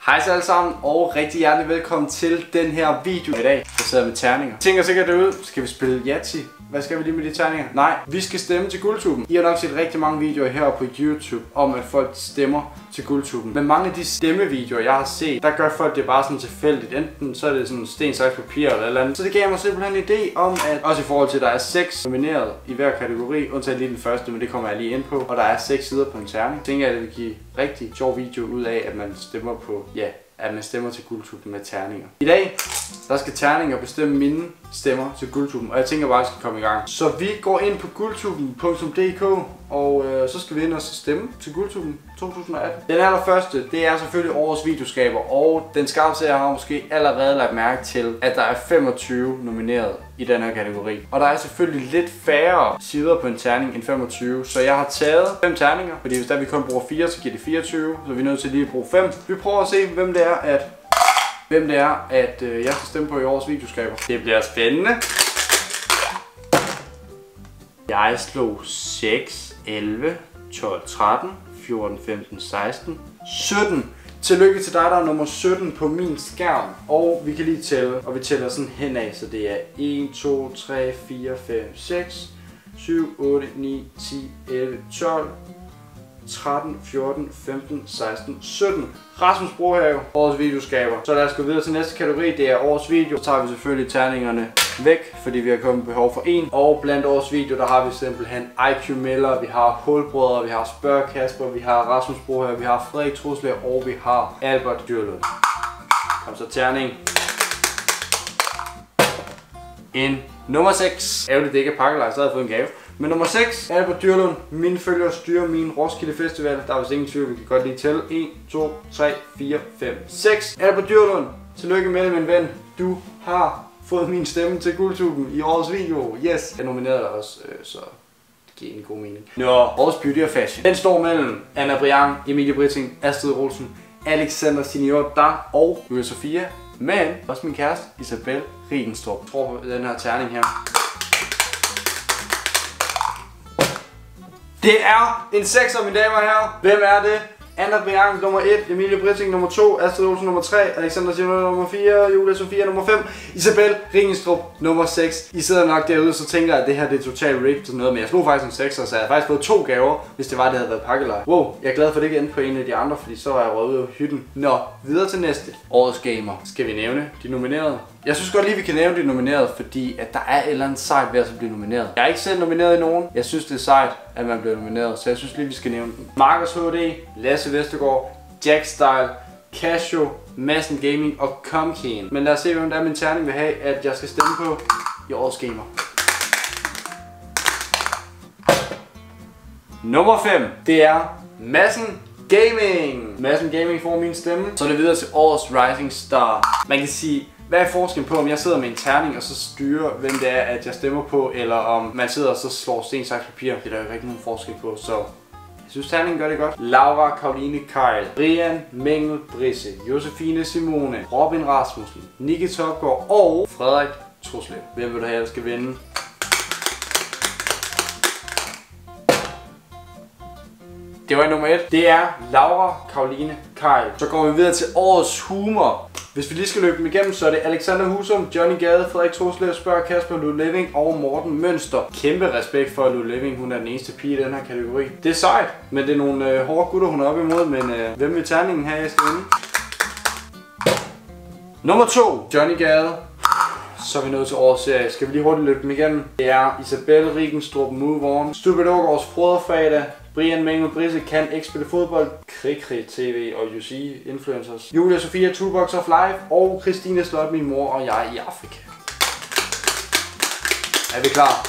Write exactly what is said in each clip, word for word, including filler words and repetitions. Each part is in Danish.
Hej så alle sammen, og rigtig hjertelig velkommen til den her video i dag, der sidder med terninger. Tænker sikkert derude, skal vi spille Yahtzee? Hvad skal vi lige med de terninger? Nej, vi skal stemme til Guldtuben. I har nok set rigtig mange videoer her på YouTube om, at folk stemmer til Guldtuben. Men mange af de stemmevideoer, jeg har set, der gør folk det bare sådan tilfældigt. Enten så er det sådan sten, saks, papir eller eller andet. Så det gav mig simpelthen en idé om, at også i forhold til, at der er seks nomineret i hver kategori, undtagen lige den første, men det kommer jeg lige ind på. Og der er seks sider på en terning. Tænker jeg, at det vil give rigtig sjov video ud af, at man stemmer på, ja, at man stemmer til Guldtuben med terninger. I dag, der skal terninger bestemme mine stemmer til Guldtuben, og jeg tænker bare, at jeg skal komme i gang. Så vi går ind på guldtuben punktum d k, og øh, så skal vi ind og stemme til Guldtuben to tusind og atten. Den allerførste, det er selvfølgelig årets videoskaber, og den skarpeste jeg har måske allerede lagt mærke til, at der er femogtyve nomineret i den her kategori. Og der er selvfølgelig lidt færre sider på en terning end femogtyve, så jeg har taget fem terninger, fordi hvis der vi kun bruger fire, så giver det fireogtyve, så vi er nødt til lige at bruge fem. Vi prøver at se, hvem det er, at Hvem det er, at øh, jeg skal stemme på i årets videoskaber. Det bliver spændende. Jeg slog seks, elleve, tolv, tretten, fjorten, femten, seksten, sytten. Tillykke til dig, der er nummer sytten på min skærm. Og vi kan lige tælle, og vi tæller sådan henad, så det er en, to, tre, fire, fem, seks, syv, otte, ni, ti, elleve, tolv, tretten, fjorten, femten, seksten, sytten. Rasmus Brohave, årets videoskaber. Så lad os gå videre til næste kategori, det er årets video. Så tager vi selvfølgelig terningerne væk, fordi vi har kommet behov for en. Og blandt årets video, der har vi simpelthen I Q Miller, vi har Hulbrødre, vi har Spørg Kasper, vi har Rasmus Brohave, vi har Frederik Truslev, og vi har Albert Dyrlund. Kom så terning. En nummer seks. Ærgerligt, det ikke er pakkelej, så havde jeg fået en gave. Men nummer seks, Albert Dyrlund, mine følgere styrer min Roskilde Festival. Der er vist ingen tvivl, vi kan godt lige tælle. en, to, tre, fire, fem, seks. Albert Dyrlund, tillykke med det, min ven. Du har fået min stemme til Guldtuben i årets video. Yes! Jeg nominerede dig også, øh, så det giver en god mening. Nå, årets beauty og fashion. Den står mellem Anna Brian, Emilie Britting, Astrid Olsen, Alexander Senior Dar og Julia Sofia. Men også min kæreste, Isabel Rigenstrup. Jeg tror på den her terning her. Det er en sekser, mine damer og herrer. Hvem er det? Anna Brian nummer et, Emilie Britting nummer to, Astrid Olsen nummer tre, Alexander Senior nummer fire, Julia Sofia nummer fem, Isabel Rigenstrup nummer seks. I sidder nok derude, så tænker jeg, at det her det er totalt rigged til noget, men jeg slog faktisk en sekser, så jeg havde faktisk fået to gaver, hvis det var, det havde været pakkelej. Wow, jeg er glad for, at det ikke endte på en af de andre, fordi så var jeg røget ud af hytten. Nå, videre til næste. Årets gamer. Skal vi nævne de nominerede? Jeg synes godt lige, vi kan nævne de nominerede, fordi at der er et eller andet sejt ved at blive nomineret. Jeg er ikke selv nomineret i nogen. Jeg synes, det er sejt, at man bliver nomineret, så jeg synes lige, vi skal nævne dem. Markus H D, Lasse Vestergaard, Jack Style, Casio, Madsen Gaming og Comkane. Men lad os se, hvem der er min terning vil have, at jeg skal stemme på i årets gamer. Nummer fem, det er Madsen Gaming. Madsen Gaming får min stemme. Så er det videre til årets Rising Star. Man kan sige, hvad er forskellen på, om jeg sidder med en terning og så styrer, hvem det er, at jeg stemmer på, eller om man sidder og så slår sten, saks, papir. Det er der jo ikke nogen forskel på, så jeg synes, terningen gør det godt. Laura Karoline Kyle, Brian Mengel Brisse, Josefine Simone, Robin Rasmussen, Nicky Topgaard og Frederik Truslev. Hvem vil du have, der skal vinde? Det var nummer et. Det er Laura Karoline Kyle. Så går vi videre til årets humor. Hvis vi lige skal løbe dem igennem, så er det Alexander Husum, Johnny Gade, Frederik Truslev, Spørg Kasper, Lulu Living og Morten Mønster. Kæmpe respekt for Lulu Living, hun er den eneste pige i den her kategori. Det er sejt, men det er nogle øh, hårde gutter, hun er oppe imod, men øh, hvem vil terningen have, jeg skal vinde? Nummer to, Johnny Gade. Så er vi nået til årets serie. Skal vi lige hurtigt løbe dem igennem? Det er Isabel Rigenstrup, Move On, Stupid Ågaards Foderfredag, Brian Mengel Brisse kan ikke spille fodbold, Krig Krig T V og U C Influencers, Julia Sofia Toolbox of Life og Christine Slot, min mor og jeg i Afrika. Er vi klar?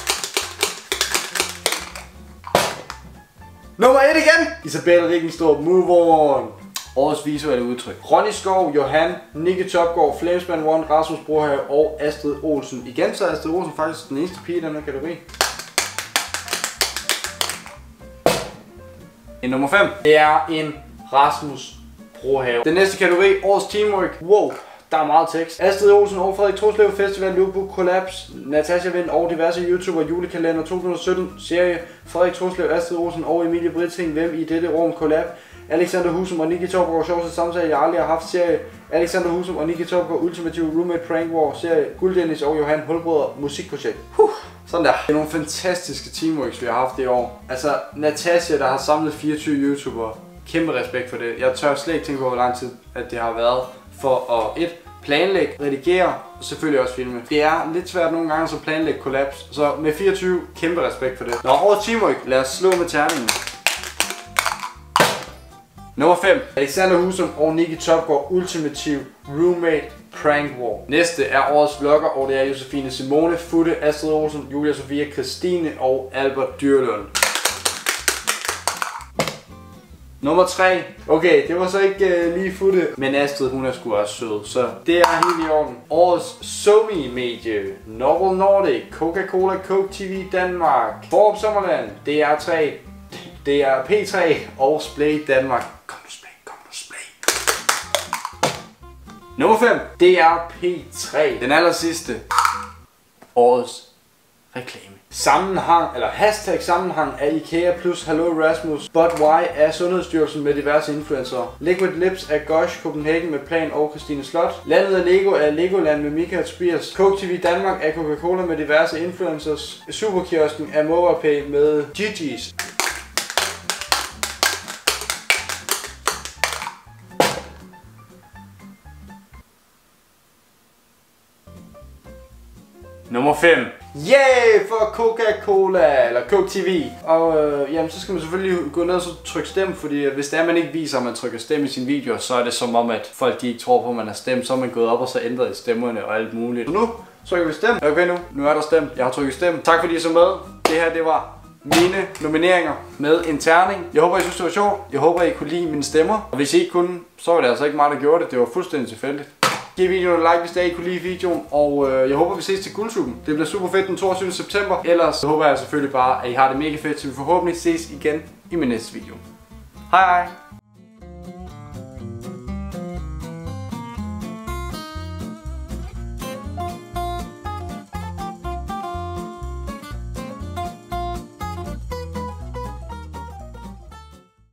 Nummer et igen! Isabel Rigenstrup, Move On. Årets visuelle udtryk. Ronny Skov, Johan, Nicky Topgaard, Flamesman One, Rasmus Brohave og Astrid Olsen. Igen så er Astrid Olsen faktisk den eneste pige i den her kategori. En nummer fem. Det er en Rasmus Brohave. Den næste kategori, årets teamwork. Wow, der er meget tekst. Astrid Olsen og Frederik Truslev, Festival, Loopbook, Collapse, Natasha Vind og diverse YouTuber, julekalender to tusind og sytten, serie, Frederik Truslev, Astrid Olsen og Emilie Britting, hvem i dette rum, collab, Alexander Husum og Nicky Torpgaard, sjoveste samtale jeg aldrig har haft serie. Alexander Husum og Nicky Torpgaard, Ultimative Roommate Prank War serie. Guld Dennis og Johan Hulbrødre musikprojekt. Huh. Sådan der. Det er nogle fantastiske teamworks vi har haft i år. Altså Natasha, der har samlet fireogtyve YouTubere. Kæmpe respekt for det. Jeg tør slet ikke tænke på hvor lang tid at det har været for at et planlægge, redigere og selvfølgelig også filme. Det er lidt svært nogle gange så planlægge kollaps. Så med fireogtyve, kæmpe respekt for det. Nå, over teamwork. Lad os slå med terningen. Nummer fem. Alexander Husum og Nicky Torpgaard Ultimative Roommate Prank War. Næste er årets vlogger, og det er Josefine Simone, Futte, Astrid Olsen, Julia Sofia, Christine og Albert Dyrlund. Nummer tre. Okay, det var så ikke uh, lige Futte, men Astrid hun er sgu også sød, så det er helt i orden. Årets SoMe-medie, Novel Nordic, Coca-Cola, Coke T V Danmark, Forbes Sommerland, D R tre, D R P tre og Splay Danmark. Kom nu Splay, kom nu Splay. Nummer fem. D R P tre. Den aller sidste. Årets reklame. Sammenhang, eller hashtag sammenhang af IKEA plus Hallo Rasmus, But Why af Sundhedsstyrelsen med diverse influencer. Liquid Lips af Gosh Copenhagen med Plan og Christine Slot. Landet af Lego af Legoland med Michael Spiers. Coke T V Danmark af Coca-Cola med diverse influencers. Superkiosken af MobilePay med Gigi's. Nummer fem. Yeah for Coca-Cola eller Coke T V. Og øh, jamen, så skal man selvfølgelig gå ned og så trykke stem, fordi hvis det er man ikke viser, at man trykker stem i sin video, så er det som om at folk de ikke tror på at man har stemt. Så er man gået op og så ændret i stemmerne og alt muligt. Så nu trykker vi stem. Okay nu, nu er der stemt. Jeg har trykket stem. Tak fordi I så med. Det her det var mine nomineringer med en terning. Jeg håber I synes det var sjovt. Jeg håber I kunne lide mine stemmer. Og hvis I ikke kunne, så var det altså ikke mig der gjorde det. Det var fuldstændig tilfældigt. Giv videoen en like, hvis I kunne lide videoen, og øh, jeg håber vi ses til Guldtuben. Det bliver super fedt den toogtyvende september. Ellers så håber jeg selvfølgelig bare, at I har det mega fedt, så vi forhåbentlig ses igen i min næste video. Hej hej!